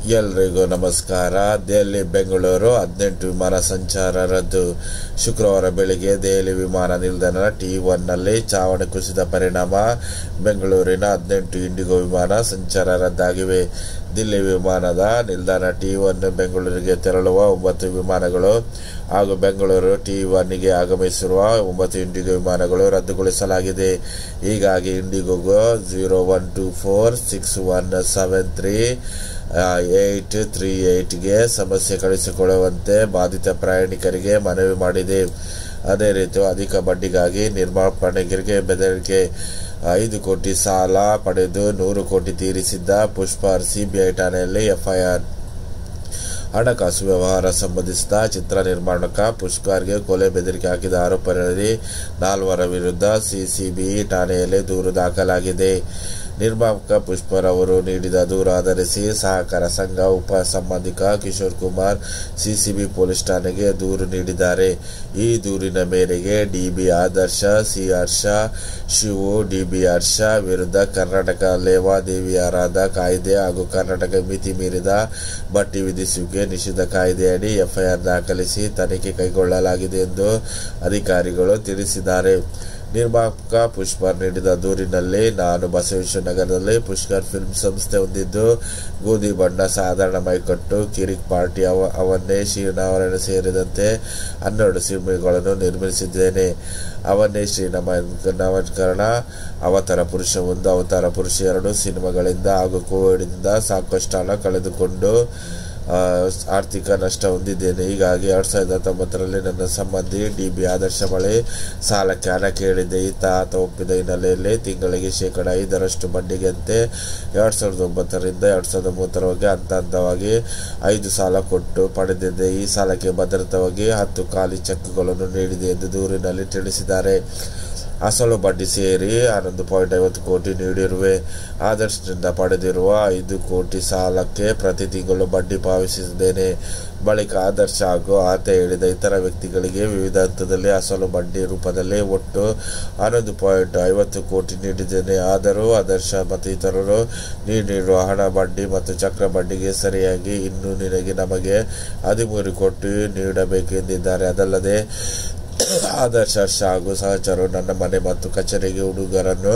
ಎಲ್ರಿಗೂ ನಮಸ್ಕಾರ. ದೆಹಲಿ ಬೆಂಗಳೂರು 18 ವಿಮಾನ ಸಂಚಾರ ರದ್ದು. ಶುಕ್ರವಾರ ಬೆಳಿಗ್ಗೆ ದೆಹಲಿ ವಿಮಾನ ನಿಲ್ದಾಣ T1 ನಲ್ಲಿ ಚಾವಣಿ ಕುಸಿದ ಪರಿಣಾಮ ಬೆಂಗಳೂರಿನ 18 ಇಂಡಿಗೋ ವಿಮಾನ ಸಂಚಾರ ರದ್ದಾಗಿವೆ. ದಿಲ್ಲಿ ವಿಮಾನದ ನಿಲ್ದಾಣ T1 ಬೆಂಗಳೂರಿಗೆ ತೆರಳುವ 9 ವಿಮಾನಗಳು ಹಾಗೂ ಬೆಂಗಳೂರು T1ಗೆ ಆಗಮಿಸಿರುವ 9 ಇಂಡಿಗೋ ವಿಮಾನಗಳು ರದ್ದುಗೊಳಿಸಲಾಗಿದೆ. ಹೀಗಾಗಿ ಇಂಡಿಗೋಗೆ 01246173 ಸಮಸ್ಯೆ ಕಳಿಸಿಕೊಳ್ಳುವಂತೆ ಬಾಧಿತ ಪ್ರಯಾಣಿಕರಿಗೆ ಮನವಿ ಮಾಡಿದೆ. ಅದೇ ರೀತಿ ಅಧಿಕ ಬಡ್ಡಿಗಾಗಿ ನಿರ್ಮಾಪಕರಿಗೆ ಬೆದರಿಕೆ. 5 ಕೋಟಿ ಸಾಲ ಪಡೆದು 100 ಕೋಟಿ ತೀರಿಸಿದ್ದ ಪುಷ್ಪರ್, ಸಿಬಿಐ ಠಾಣೆಯಲ್ಲಿ ಎಫ್ಐಆರ್. ಹಣಕಾಸು ವ್ಯವಹಾರ ಸಂಬಂಧಿಸಿದ ಚಿತ್ರ ನಿರ್ಮಾಪಕ ಪುಷ್ಕರ್ಗೆ ಕೊಲೆ ಬೆದರಿಕೆ ಹಾಕಿದ ಆರೋಪದಲ್ಲಿ 4 ವಿರುದ್ಧ ಸಿಸಿಬಿ ಠಾಣೆಯಲ್ಲಿ ದೂರು ದಾಖಲಾಗಿದೆ. ನಿರ್ಮಾಪಕ ಪುಷ್ಪರ್ ಅವರು ನೀಡಿದ ದೂರು ಆಧರಿಸಿ ಸಹಕಾರ ಸಂಘ ಉಪ ಸಂಬಂಧಿಕ ಕಿಶೋರ್ ಕುಮಾರ್ ಸಿಸಿಬಿ ಪೊಲೀಸ್ ಠಾಣೆಗೆ ದೂರು ನೀಡಿದ್ದಾರೆ. ಈ ದೂರಿನ ಮೇರೆಗೆ DB Adarsha, C Harsha, Shivu, DB Harsha ವಿರುದ್ಧ ಕರ್ನಾಟಕ ಲೇವಾದೇವಿಯರಾದ ಕಾಯ್ದೆ ಹಾಗೂ ಕರ್ನಾಟಕ ಮಿತಿ ಮೀರಿದ ಬಡ್ಡಿ ವಿಧಿಸುವಿಕೆ ನಿಷೇಧ ಕಾಯ್ದೆಯಡಿ ಎಫ್ಐಆರ್ ದಾಖಲಿಸಿ ತನಿಖೆ ಕೈಗೊಳ್ಳಲಾಗಿದೆ ಎಂದು ಅಧಿಕಾರಿಗಳು ತಿಳಿಸಿದ್ದಾರೆ. ನಿರ್ಮಾಪಕ ಪುಷ್ಪರ್ ನೀಡಿದ ದೂರಿನಲ್ಲಿ, ನಾನು ಬಸವೇಶ್ವರ ನಗರದಲ್ಲಿ ಪುಷ್ಕರ್ ಫಿಲ್ಮ್ ಸಂಸ್ಥೆ ಹೊಂದಿದ್ದು, ಗೋಧಿ ಬಣ್ಣ, ಸಾಧಾರಣ ಮೈಕಟ್ಟು, ಕಿರಿಕ್ ಪಾರ್ಟಿ, ಅವನ್ನೇ ಶ್ರೀನಾರಾಯಣ ಸೇರಿದಂತೆ 12 ಸಿನಿಮಾಗಳನ್ನು ನಿರ್ಮಿಸಿದ್ದೇನೆ. ಅವನ್ನೇ ಶ್ರೀನಾಮಕರಣ, ಅವತಾರ ಪುರುಷ 1, ಅವತಾರ ಪುರುಷ 2 ಸಿನಿಮಾಗಳಿಂದ ಹಾಗೂ ಕೋವಿಡ್ನಿಂದ ಸಾಕಷ್ಟು ಹಣ ಕಳೆದುಕೊಂಡು ಆರ್ಥಿಕ ನಷ್ಟ ಹೊಂದಿದ್ದೇನೆ. ಹೀಗಾಗಿ 2019ರಲ್ಲಿ ನನ್ನ ಸಂಬಂಧಿ ಡಿಬಿ ಆದರ್ಶ ಬಳಿ ಸಾಲಕ್ಕೆ ಹಣ ಕೇಳಿದ್ದೆ. ಆತ ಒಪ್ಪಿದ ಹಿನ್ನೆಲೆಯಲ್ಲಿ ತಿಂಗಳಿಗೆ ಶೇಕಡ 5% ಬಡ್ಡಿಗೆಂತೆ 2009ರಿಂದ 2030ರವರೆಗೆ ಹಂತವಾಗಿ 5 ಸಾಲ ಕೊಟ್ಟು ಪಡೆದಿದ್ದೆ. ಈ ಸಾಲಕ್ಕೆ ಭದ್ರತವಾಗಿ 10 ಖಾಲಿ ಚೆಕ್ಗಳನ್ನು ನೀಡಿದೆ ಎಂದು ದೂರಿನಲ್ಲಿ ತಿಳಿಸಿದ್ದಾರೆ. ಅಸಲು ಬಡ್ಡಿ ಸೇರಿ 11.50 ಕೋಟಿ ನೀಡಿರುವೆ. ಆದರ್ಶದಿಂದ ಪಡೆದಿರುವ 5 ಕೋಟಿ ಸಾಲಕ್ಕೆ ಪ್ರತಿ ತಿಂಗಳು ಬಡ್ಡಿ ಪಾವತಿಸಿದ್ದೇನೆ. ಬಳಿಕ ಆದರ್ಶ ಹಾಗೂ ಆತ ಹೇಳಿದ ಇತರ ವ್ಯಕ್ತಿಗಳಿಗೆ ವಿವಿಧ ಹಂತದಲ್ಲಿ ಅಸಲು ಬಡ್ಡಿ ರೂಪದಲ್ಲಿ ಒಟ್ಟು 11.50 ಕೋಟಿ ನೀಡಿದ್ದೇನೆ. ಆದರೂ ಆದರ್ಶ ಮತ್ತು ಇತರರು ನೀಡಿರುವ ಹಣ ಬಡ್ಡಿ ಮತ್ತು ಚಕ್ರ ಬಡ್ಡಿಗೆ ಸರಿಯಾಗಿ ಇನ್ನೂ ನಮಗೆ 13 ಕೋಟಿ ನೀಡಬೇಕೆಂದಿದ್ದಾರೆ. ಅದಲ್ಲದೆ ಆದರ್ಶ ಹಾಗೂ ಸಹಚರರು ನನ್ನ ಮನೆ ಮತ್ತು ಕಚೇರಿಗೆ ಹುಡುಗರನ್ನು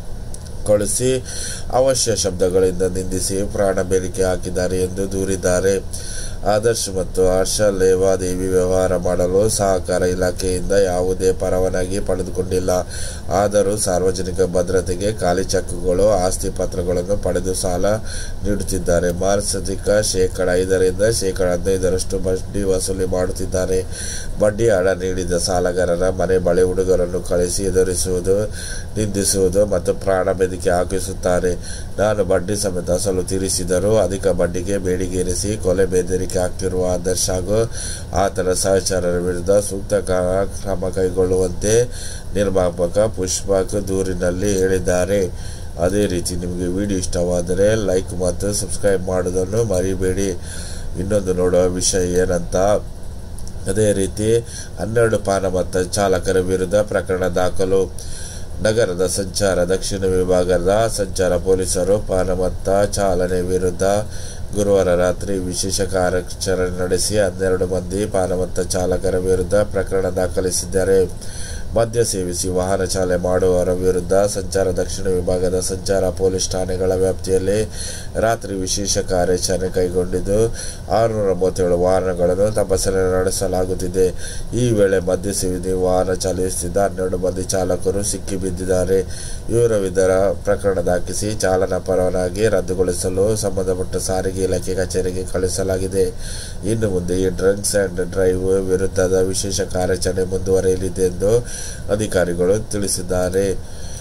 ಕಳಿಸಿ ಅವಶ್ಯ ಶಬ್ದಗಳಿಂದ ನಿಂದಿಸಿ ಪ್ರಾಣ ಬೆದರಿಕೆ ಹಾಕಿದ್ದಾರೆ ಎಂದು ದೂರಿದ್ದಾರೆ. ಆದರ್ಶ್ ಮತ್ತು ಹರ್ಷ ಲೇವಾದೇವಿ ವ್ಯವಹಾರ ಮಾಡಲು ಸಹಕಾರ ಇಲಾಖೆಯಿಂದ ಯಾವುದೇ ಪರವಾನಗಿ ಪಡೆದುಕೊಂಡಿಲ್ಲ. ಆದರೂ ಸಾರ್ವಜನಿಕ ಭದ್ರತೆಗೆ ಖಾಲಿ ಚೆಕ್ಗಳು, ಆಸ್ತಿ ಪತ್ರಗಳನ್ನು ಪಡೆದು ಸಾಲ ನೀಡುತ್ತಿದ್ದಾರೆ. ಮಾಸಿಕ ಶೇಕಡ 5ರಿಂದ ಶೇಕಡ 15ರಷ್ಟು ಬಡ್ಡಿ ವಸೂಲಿ ಮಾಡುತ್ತಿದ್ದಾರೆ. ಬಡ್ಡಿ ಹಣ ನೀಡಿದ ಸಾಲಗಾರರ ಮನೆ ಬಳಿ ಹುಡುಗರನ್ನು ಕಳಿಸಿ ಎದುರಿಸುವುದು, ನಿಂದಿಸುವುದು ಮತ್ತು ಪ್ರಾಣ ಬೆದರಿಕೆ ಹಾಕಿಸುತ್ತಾರೆ. ನಾನು ಬಡ್ಡಿ ಸಮೇತ ಅಸಲು ತೀರಿಸಿದರೂ ಅಧಿಕ ಬಡ್ಡಿಗೆ ಬೇಡಿಕೆ ಇರಿಸಿ ಕೊಲೆ ಬೆದರಿಕೆ ಹಾಕಿರುವ ಆದರ್ಶ ಹಾಗೂ ಆತನ ಸಹಚರರ ವಿರುದ್ಧ ಸೂಕ್ತ ಕ್ರಮ ಕೈಗೊಳ್ಳುವಂತೆ ನಿರ್ಮಾಪಕ ಪುಷ್ಪಕ್ ದೂರಿನಲ್ಲಿ ಹೇಳಿದ್ದಾರೆ. ಅದೇ ರೀತಿ ನಿಮಗೆ ವಿಡಿಯೋ ಇಷ್ಟವಾದರೆ ಲೈಕ್ ಮತ್ತು ಸಬ್ಸ್ಕ್ರೈಬ್ ಮಾಡುವುದನ್ನು ಮರಿಬೇಡಿ. ಇನ್ನೊಂದು ನೋಡುವ ವಿಷಯ ಏನಂತ, ಅದೇ ರೀತಿ 12 ಪಾನಮತ್ತ ಚಾಲಕರ ವಿರುದ್ಧ ಪ್ರಕರಣ ದಾಖಲು. ನಗರದ ಸಂಚಾರ ದಕ್ಷಿಣ ವಿಭಾಗದ ಸಂಚಾರ ಪೊಲೀಸರು ಪಾನಮತ್ತ ಚಾಲನೆ ವಿರುದ್ಧ ಗುರುವಾರ ರಾತ್ರಿ ವಿಶೇಷ ಕಾರ್ಯಾಚರಣೆ ನಡೆಸಿ 12 ಮಂದಿ ಪಾನಮತ್ತ ಚಾಲಕರ ವಿರುದ್ಧ ಪ್ರಕರಣ ದಾಖಲಿಸಿದ್ದಾರೆ. ಮದ್ಯ ಸೇವಿಸಿ ವಾಹನ ಚಾಲನೆ ಮಾಡುವವರ ವಿರುದ್ಧ ಸಂಚಾರ ದಕ್ಷಿಣ ವಿಭಾಗದ ಸಂಚಾರ ಪೊಲೀಸ್ ಠಾಣೆಗಳ ವ್ಯಾಪ್ತಿಯಲ್ಲಿ ರಾತ್ರಿ ವಿಶೇಷ ಕಾರ್ಯಾಚರಣೆ ಕೈಗೊಂಡಿದ್ದು 637 ವಾಹನಗಳನ್ನು ತಪಾಸಣೆ ನಡೆಸಲಾಗುತ್ತಿದೆ. ಈ ವೇಳೆ ಮದ್ಯ ಸೇವಿಸಿ ವಾಹನ ಚಾಲಿಸುತ್ತಿದ್ದ 12 ಮಂದಿ ಚಾಲಕರು ಸಿಕ್ಕಿಬಿದ್ದಿದ್ದಾರೆ. ಇವರ ವಿರುದ್ಧ ಪ್ರಕರಣ ದಾಖಲಿಸಿ ಚಾಲನಾ ಪರವಾನಗಿ ರದ್ದುಗೊಳಿಸಲು ಸಂಬಂಧಪಟ್ಟ ಸಾರಿಗೆ ಇಲಾಖೆ ಕಚೇರಿಗೆ ಕಳುಹಿಸಲಾಗಿದೆ. ಇನ್ನು ಮುಂದೆ ಈ ಡ್ರಂಕ್ಸ್ ಅಂಡ್ ಡ್ರೈವ್ ವಿರುದ್ಧದ ವಿಶೇಷ ಕಾರ್ಯಾಚರಣೆ ಮುಂದುವರಿಯಲಿದೆ ಎಂದು ಅಧಿಕಾರಿಗಳು ತಿಳಿಸಿದ್ದಾರೆ.